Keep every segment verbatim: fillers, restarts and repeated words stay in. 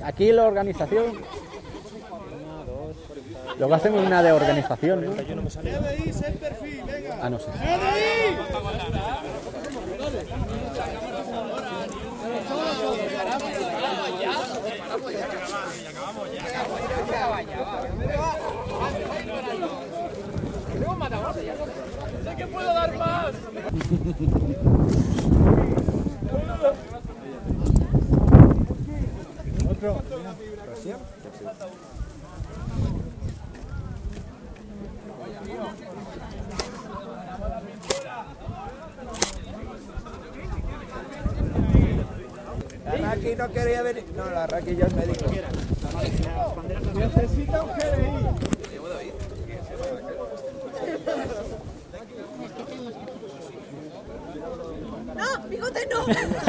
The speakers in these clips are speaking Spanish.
Aquí la organización... Luego hacemos una de organización, ¿no? Ah, no sé. ¡Sé que puedo dar más! Otro. La Raki no quería venir. No, la Raki ya es médico. Necesita un G D I. ¡No! ¡Bigote no!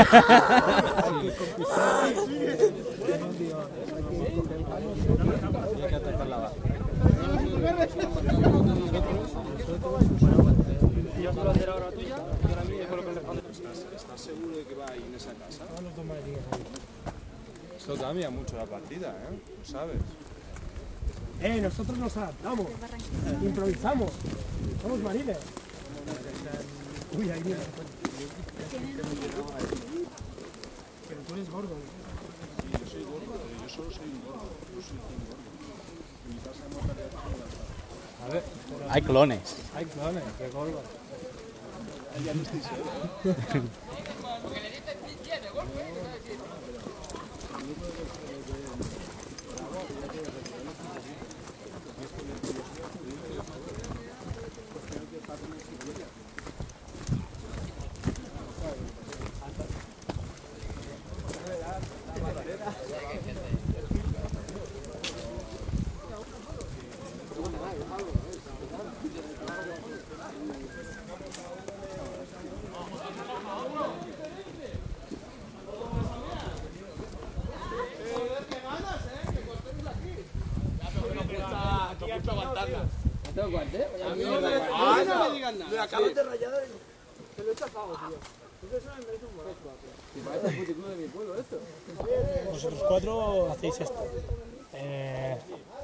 ¿Estás seguro de que va ahí en esa casa? Esto cambia mucho la partida, ¿eh? Lo sabes. Eh, nosotros nos adaptamos. Improvisamos. Somos marines. Uy, ahí viene. Pero tú eres gordo. Sí, yo soy gordo, pero yo solo soy un gordo. Yo soy un gordo. En mi casa hemos salido A ver. Hay clones. Hay clones, qué gordo. ya no estoy solo. tengo guante. A mí no me, ah, no me digan nada. Me acabas de rayar y te lo he chafado, tío. Eso me merece un morezo. Si parece el puticlub de mi pueblo esto. Vosotros cuatro hacéis esto. Eh,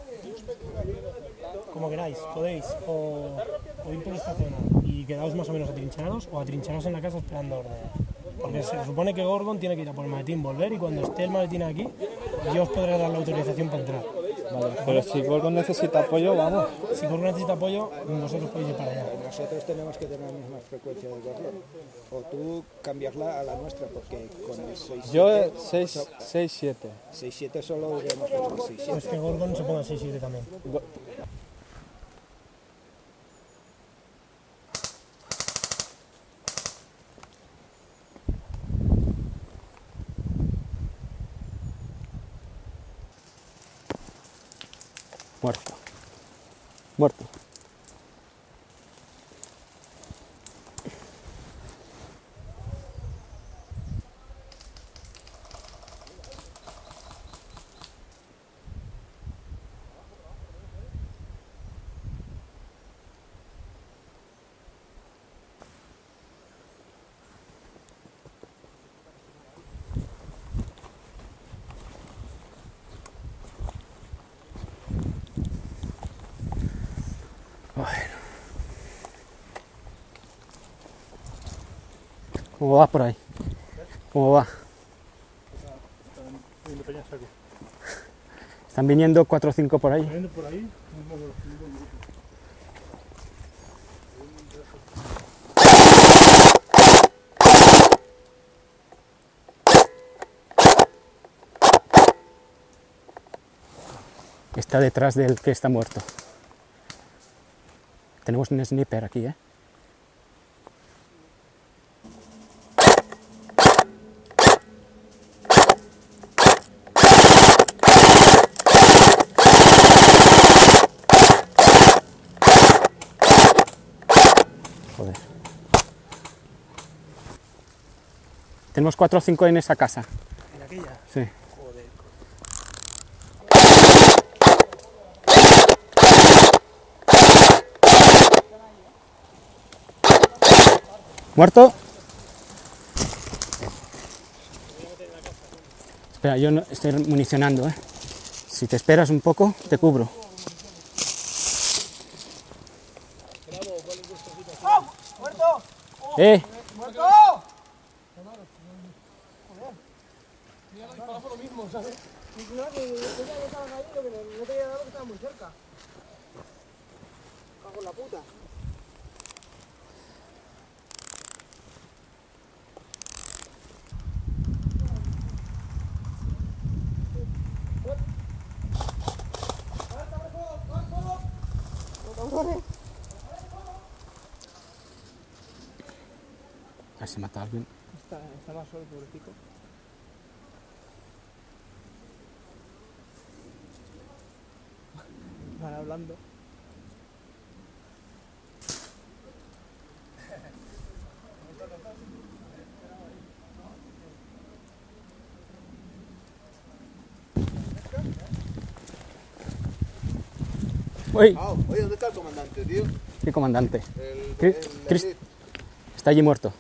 como queráis, podéis o, o ir por esta zona y quedaos más o menos atrincherados o atrincherados en la casa esperando órdenes. Porque se supone que Gorgon tiene que ir a por el maletín, volver y cuando esté el maletín aquí, yo os podré dar la autorización para entrar. Vale, pero si Gorgon necesita apoyo, vamos. Si Gorgon necesita apoyo, vosotros podéis ir para allá. Nosotros tenemos que tener la misma frecuencia de Gorgon. O tú cambiarla a la nuestra, porque con el seis siete... Yo seis siete. seis siete solo iremos con el seis siete. Pues que Gorgon se ponga seis siete también. Muerto. Muerto. Bueno. ¿Cómo va por ahí? ¿Cómo va? ¿Están viniendo cuatro o cinco por ahí? Viniendo por ahí. Está detrás del que está muerto. Tenemos un sniper aquí, ¿eh? Joder. Tenemos cuatro o cinco en esa casa. ¿En aquella? Sí. Joder. ¿Muerto? Espera, yo no, estoy municionando, ¿eh? Si te esperas un poco, te cubro. ¡Muerto! ¡Eh! ¡Muerto! Mira, lo disparaba por lo mismo, ¿sabes? No, que yo pensaba que estaban ahí, lo que no no te había dado que estaban muy cerca. Cago en la puta. A ver si mata a alguien. Está, está más solo, pobrecito. Van hablando. ¡Uy! Ah, oye, ¿dónde está el comandante, tío? ¿Qué comandante? El, Cri- el- Chris- el- Está allí muerto.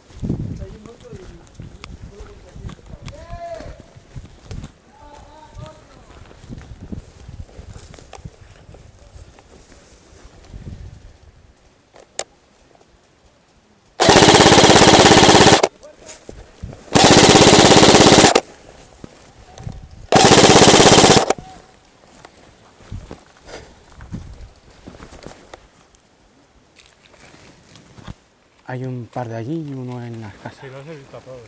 Hay un par de allí y uno en las casas. Sí, los he visto a todos.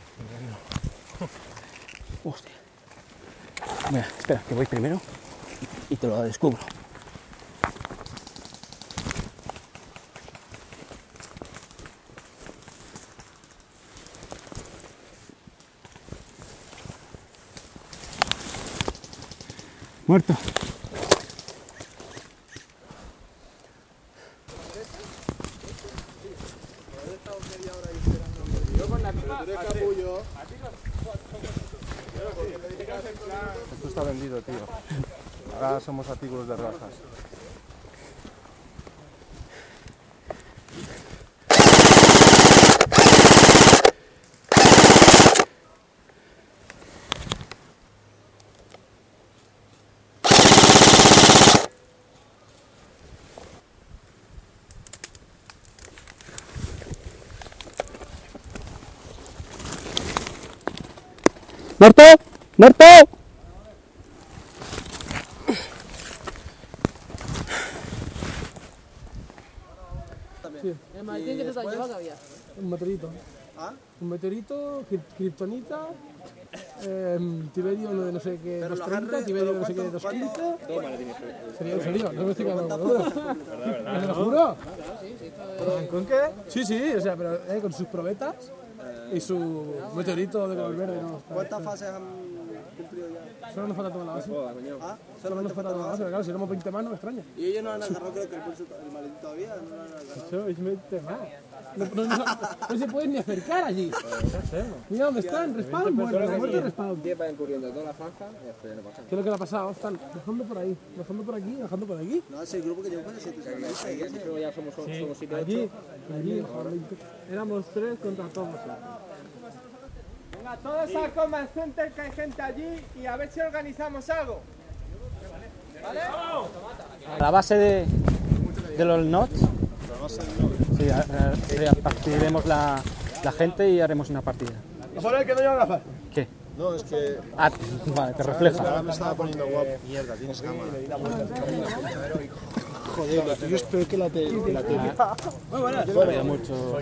Hostia. Mira, espera, que voy primero y te lo descubro. Muerto. Esto está vendido, tío. Ahora somos artículos de rajas. ¡Muerto! ¡Muerto! El maletín que te has llevado había. Un meteorito. ¿Ah? Un meteorito, cri- kriptonita, eh, tiberio no, de no sé qué, Pero dos los treinta, Henry, tiberio pero no sé qué, ¿cuánto- dos quince. cuánto- ¿Serio? ¿En serio? No me estoy quedando con ¿Me lo juro? ¿Con qué? Sí, sí, o sea, pero eh, con sus probetas y su meteorito de color verde. ¿No? Está- ¿Cuántas fases han cumplido ya? Solo nos falta tomar la base. ¿Ah? Solo nos falta tomar la base, pero claro, si éramos veinte más no me extraña. Y ellos no han agarrado, creo que el, pulso, el maletín todavía, no lo han agarrado. Eso es veinte más. No, no, no, no se pueden ni acercar allí. Mira dónde están, respawn, muerto, muerto y respawn. diez vayan corriendo toda la franja y después ya no pasa ¿Qué es lo que le ha pasado? Están bajando por ahí, bajando por aquí, bajando por aquí. No, es el grupo que llevo con el siete. nada. Pero ya somos, somos siete Allí, allí, éramos tres contra todos. Venga, todos al Command Center, que hay gente allí, y a ver si organizamos algo. A la base de, de los N O T. Sí, a- a- repartiremos la, la gente y haremos una partida. Por el que no lleva gafas. ¿Qué? No, es que Ah, vale, te refleja. ahora me estaba poniendo guapo. Mierda, tienes cámara. Joder, yo espero que la te... que la te... Joder, mucho.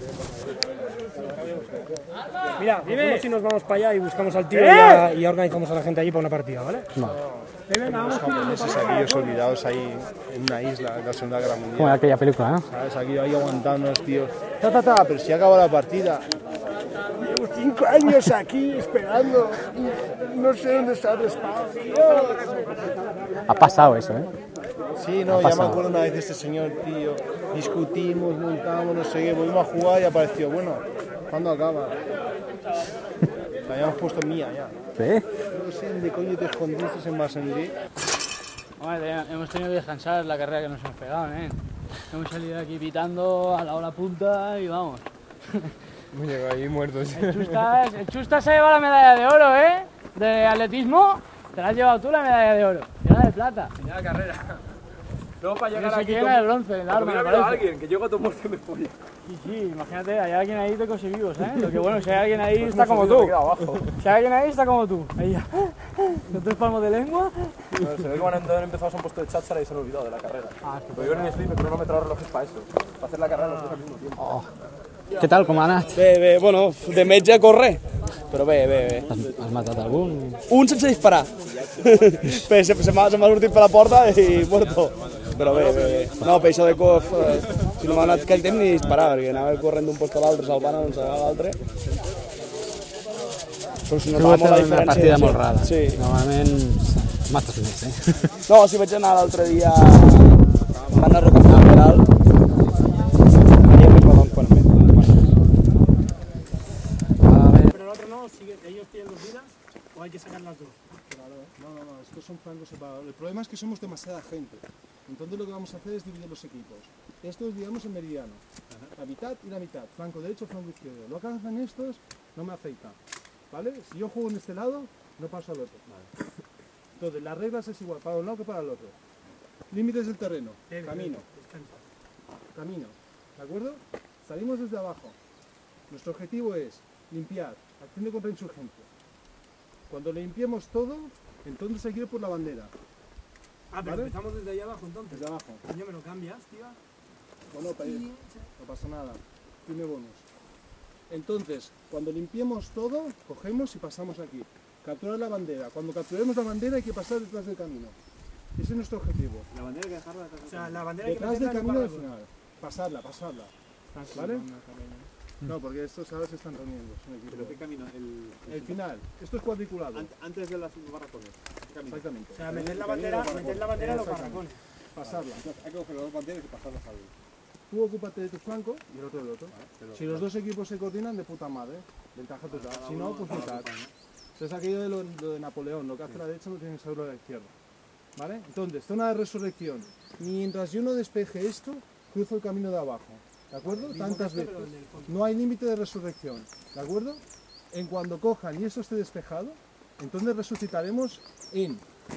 Mira, dime si nos vamos para allá y buscamos al tío y, ya, y ya organizamos a la gente allí para una partida, ¿vale? Esos aquellos olvidados ahí en una isla de la Segunda Guerra Como en Mundial. aquella película, ¿no? ¿Sabes? Aquí ahí aguantando los tíos. Ta, ta, ta, pero si acaba la partida. Llevo cinco años aquí esperando. y No sé dónde está el respawn. Ha pasado eso, ¿eh? Sí, no, Ha ya me pasado. acuerdo una vez de este señor, tío. Discutimos, montamos, no sé qué. Volvimos a jugar y apareció. Bueno, ¿cuándo acaba? La habíamos puesto mía ya. ¿Sí? No sé dónde coño te escondiste en Masendrí. Hombre, hemos tenido que descansar la carrera que nos hemos pegado, ¿eh? Hemos salido aquí pitando a la hora punta y vamos. Hemos llegado ahí muertos. El Chustas, el Chustas se lleva la medalla de oro, ¿eh? de atletismo, te la has llevado tú la medalla de oro. Y la de plata. Y la carrera. Luego para Y llegar no sé aquí... quién era de bronce, el arma, me parece. alguien, que llego a tu muerte y me folla. Sí, sí, imagínate, hay alguien ahí de cose vivos, ¿eh? Lo que bueno, si hay alguien ahí está como tú. Si hay alguien ahí está como tú. Ahí ya. Con tres palmos de lengua. Bueno, se ve que van a haber empezado, se han puesto de cháchara y se han olvidado de la carrera. Ah, es que pero yo en el slip, pero no me trajo relojes para eso. Para hacer la carrera los dos al mismo tiempo. Oh. Què tal, com ha anat? Bé, bé, bueno, de metge a córrer, però bé, bé, bé. Has, has matat algun? Un sense disparar. Bé, se, se m'ha sortit per la porta i muerto. Però bé, bé, bé. No, per això de cof, eh, si no m'ha anat aquell temps ni disparar, perquè anava corrent d'un lloc a l'altre, salvant un a l'altre. Però si notava molt la diferència. Una partida molt rara. Sí. Normalment mates més, eh? No, si vaig anar l'altre dia, van anar a Rocafort per alt, ¿O hay que sacar las dos? Claro, no, no, no, estos son flancos separados. El problema es que somos demasiada gente. Entonces lo que vamos a hacer es dividir los equipos. Estos digamos en meridiano. La mitad y la mitad. Flanco derecho, flanco izquierdo. Lo que hacen estos no me afecta. ¿Vale? Si yo juego en este lado, no paso al otro. Vale. Entonces las reglas es igual para un lado que para el otro. Límites del terreno. Camino. Camino. ¿De acuerdo? Salimos desde abajo. Nuestro objetivo es limpiar. Acción de contrainsurgencia. Cuando limpiemos todo, entonces hay que ir por la bandera. Ah, pero ¿vale? Empezamos desde ahí abajo entonces. Desde abajo. Coño, ¿me lo cambias, tío? Bueno, para ir. No pasa nada. Tiene bonus. Entonces, cuando limpiemos todo, cogemos y pasamos aquí. Capturar la bandera. Cuando capturemos la bandera hay que pasar detrás del camino. Ese es nuestro objetivo. La bandera hay que dejarla detrás del camino. O sea, la bandera detrás hay que del camino al al final. Pasarla, pasarla. ¿Vale? No, porque estos ahora se están reuniendo. ¿Pero qué camino? El, el, el final. Esto es cuadriculado. Ant, antes de las barracones. Exactamente. O sea, meter la bandera, meter la bandera a los barracones. Pasarla. Entonces, hay que coger las dos banderas y pasarlas al... Tú ocúpate de tu flanco y el otro del otro. Ah, pero, si los dos equipos se coordinan, de puta madre. Ventaja total. Si no, pues mitad. Es aquello de lo, lo de Napoleón. Lo que hace la derecha no tiene que saberlo de la izquierda. ¿Vale? Entonces, zona de resurrección. Mientras yo no despeje esto, cruzo el camino de abajo. ¿De acuerdo? Tantas veces. No hay límite de resurrección. ¿De acuerdo? En cuando cojan y eso esté despejado, entonces resucitaremos en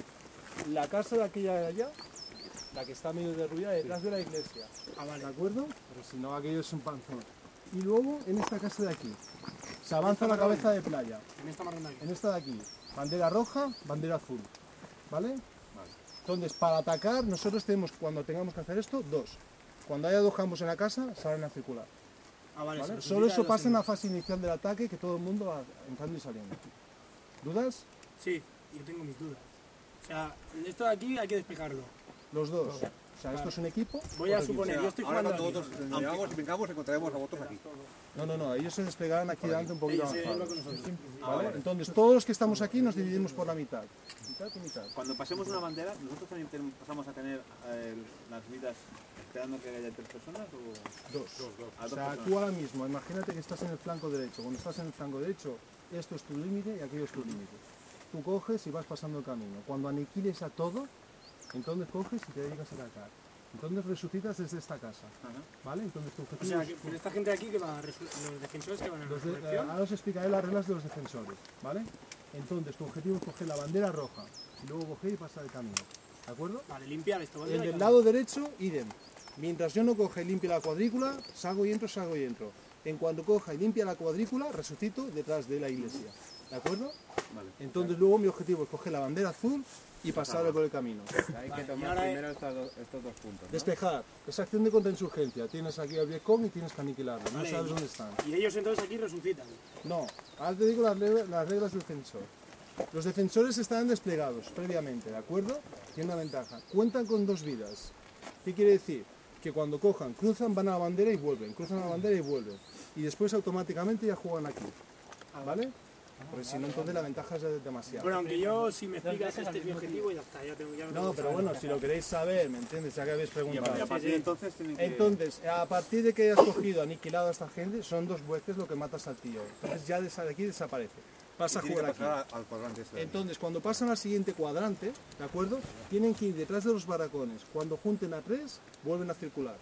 la casa de aquella de allá, la que está medio derruida detrás de la iglesia. ¿De acuerdo? Pero si no, aquello es un panzón. Y luego en esta casa de aquí. Se avanza la cabeza de playa. En esta marrón de aquí. En esta de aquí. Bandera roja, bandera azul. ¿Vale? Entonces, para atacar, nosotros tenemos, cuando tengamos que hacer esto, dos. Cuando haya dos campos en la casa, salen a circular. Ah, vale, ¿Vale? Solo eso pasa en la fase inicial del ataque, que todo el mundo va entrando y saliendo. ¿Dudas? Sí, yo tengo mis dudas. O sea, esto de aquí hay que despejarlo. Los dos. O sea, vale. Esto es un equipo. Voy a suponer, yo estoy jugando aquí. Nosotros llegamos y vengamos, encontraremos a vosotros aquí. No, no, no, ellos se desplegarán aquí delante un poquito avanzado. ¿Vale? Entonces, todos los que estamos aquí nos dividimos por la mitad. Mitad y mitad. Cuando pasemos una bandera, ¿nosotros también tenemos, pasamos a tener eh, las vidas esperando que haya tres personas o...? Dos. dos, dos. O sea, personas. Tú ahora mismo, imagínate que estás en el flanco derecho. Cuando estás en el flanco derecho, esto es tu límite y aquello es tu límite. Tú coges y vas pasando el camino. Cuando aniquiles a todo, entonces coges y te dedicas a atacar. Entonces resucitas desde esta casa. Ajá. ¿Vale? Entonces tu objetivo o sea, que esta gente de aquí que va a los defensores que van a la resurrección. Ahora os explicaré las reglas de los defensores, ¿vale? Entonces tu objetivo es coger la bandera roja y luego coger y pasar el camino. ¿De acuerdo? Vale, limpiar esto. En el lado derecho, idem. Mientras yo no coja y limpie la cuadrícula, salgo y entro, salgo y entro. En cuanto coja y limpia la cuadrícula, resucito detrás de la iglesia. ¿De acuerdo? Vale. Entonces luego mi objetivo es coger la bandera azul y pasarle por el camino. Hay que tomar primero estos dos, estos dos puntos, ¿no? Despejar. Es acción de contrainsurgencia. Tienes aquí el Vietcong y tienes que aniquilarlo. No vale. Sabes dónde están. ¿Y ellos entonces aquí resucitan? No. Ahora te digo las reglas, las reglas del defensor. Los defensores están desplegados previamente, ¿de acuerdo? Tienen una ventaja. Cuentan con dos vidas. ¿Qué quiere decir? Que cuando cojan, cruzan, van a la bandera y vuelven. Cruzan a la bandera y vuelven. Y después automáticamente ya juegan aquí. ¿Vale? Porque si no, entonces la ventaja es demasiado. Bueno, aunque yo, si me explicas este es mi objetivo y ya está. Ya tengo, ya no, pero bueno, si lo queréis saber, ¿me entiendes? Ya que habéis preguntado. Y a partir de entonces tienen que... Entonces, a partir de que hayas cogido, aniquilado a esta gente, son dos veces lo que matas al tío. Entonces ya de aquí desaparece. Pasa a jugar aquí. Al cuadrante este. Entonces, cuando pasan al siguiente cuadrante, ¿de acuerdo? Tienen que ir detrás de los barracones. Cuando junten a tres, vuelven a circular.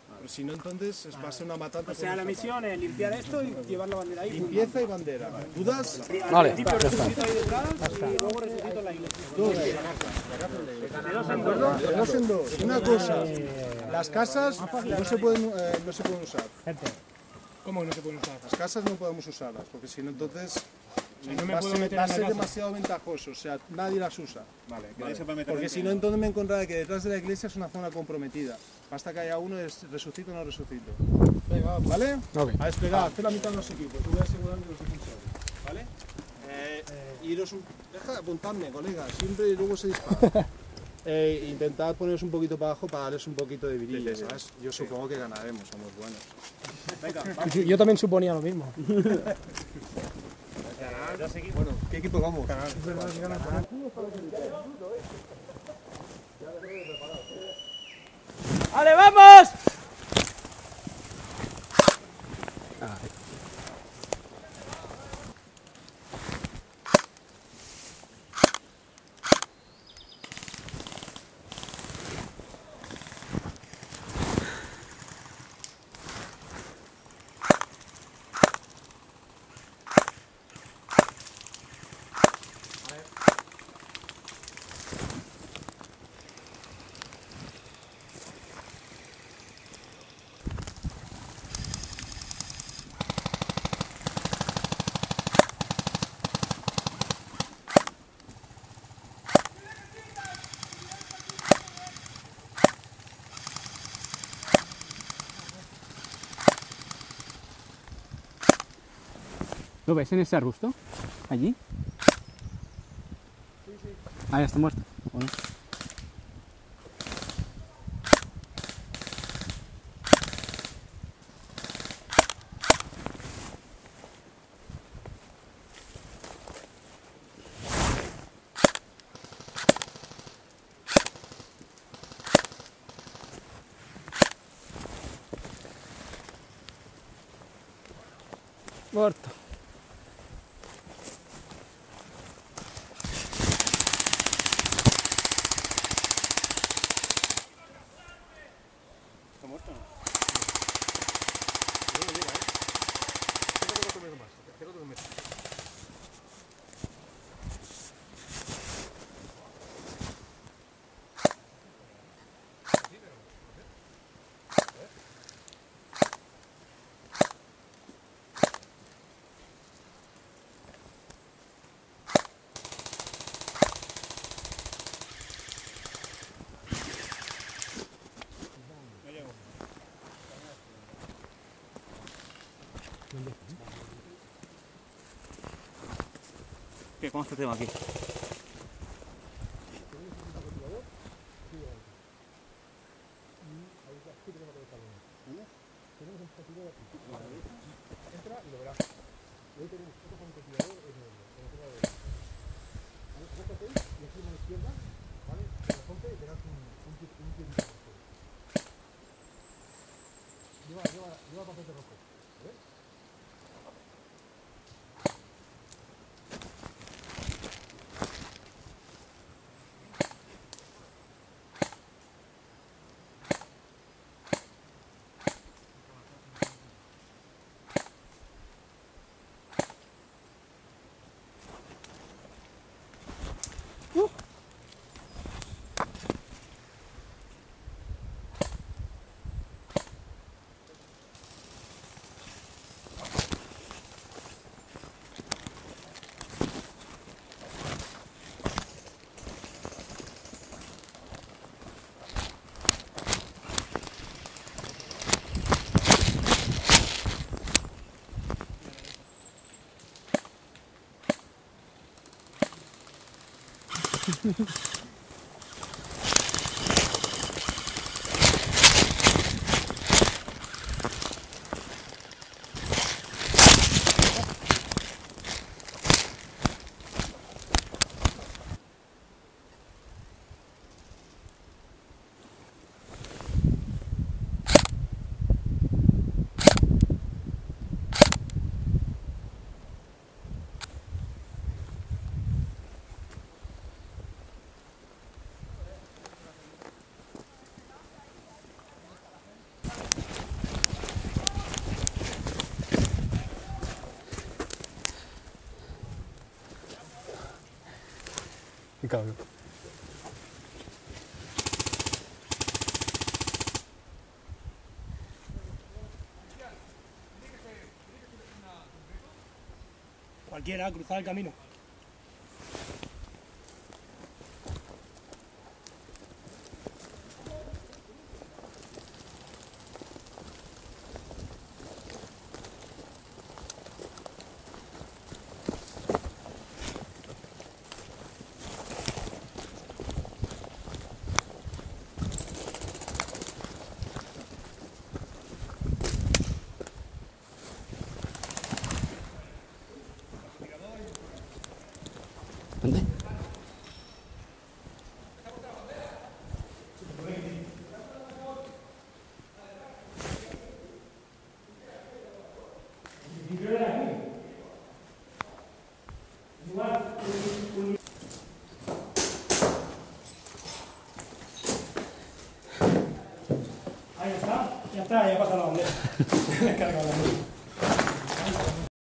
Pero si no, entonces va a ser una matanza. O sea, la misión es limpiar esto y llevar la bandera ahí. Limpieza y bandera. ¿Dudas? Al principio resucito ahí detrás y luego resucito en la iglesia. Dos. De dos en dos. Una cosa, las casas no se pueden, eh, no se pueden usar. ¿Cómo que no se pueden usar? Las casas no podemos usarlas, porque si no, entonces no me va a puedo ser, meter va a en la ser casa. demasiado ventajoso. O sea, nadie las usa. Vale, que nadie se puede meter Porque dentro. si no, entonces me encontraré que detrás de la iglesia es una zona comprometida. Basta que haya uno, es resucito o no resucito. ¿Vale? Ok. A desplegar, hacer la mitad de los equipos. Yo voy a asegurar que los defensores. ¿Vale? Eh, iros un... Deja de apuntarme, colega. Siempre y luego se dispara. Eh, intentad poneros un poquito para abajo para darles un poquito de virilla, ¿sabes? Yo supongo que ganaremos, somos buenos. Venga, Yo, yo también suponía lo mismo. Bueno, ¿qué equipo vamos? ¡Vale, vamos! ¿Lo ves en ese arbusto? ¿Allí? Ah, ya está muerto. Bueno. Muerto. ¿Está muerto o no? ¿Qué? ¿Cómo está el tema aquí? cabrón. Cualquiera, cruzar el camino. ¿Dónde? Ahí está, ya está, ya pasa la bandera.